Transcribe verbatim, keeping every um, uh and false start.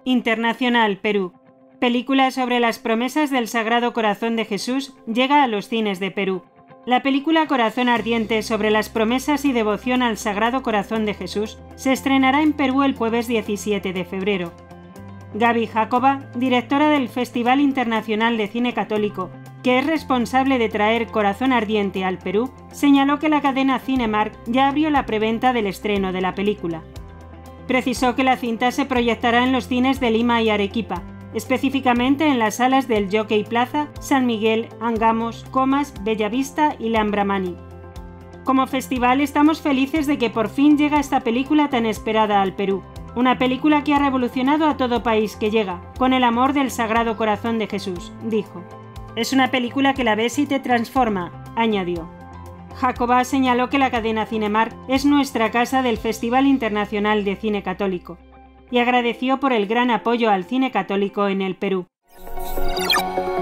Internacional, Perú. Película sobre las promesas del Sagrado Corazón de Jesús llega a los cines de Perú. La película Corazón Ardiente sobre las promesas y devoción al Sagrado Corazón de Jesús se estrenará en Perú el jueves diecisiete de febrero. Gaby Jacoba, directora del Festival Internacional de Cine Católico, que es responsable de traer Corazón Ardiente al Perú, señaló que la cadena Cinemark ya abrió la preventa del estreno de la película. Precisó que la cinta se proyectará en los cines de Lima y Arequipa, específicamente en las salas del Jockey Plaza, San Miguel, Angamos, Comas, Bellavista y Lambramani. Como festival estamos felices de que por fin llega esta película tan esperada al Perú, una película que ha revolucionado a todo país que llega, con el amor del Sagrado Corazón de Jesús, dijo. Es una película que la ves y te transforma, añadió. Jacoba señaló que la cadena Cinemark es nuestra casa del Festival Internacional de Cine Católico y agradeció por el gran apoyo al cine católico en el Perú.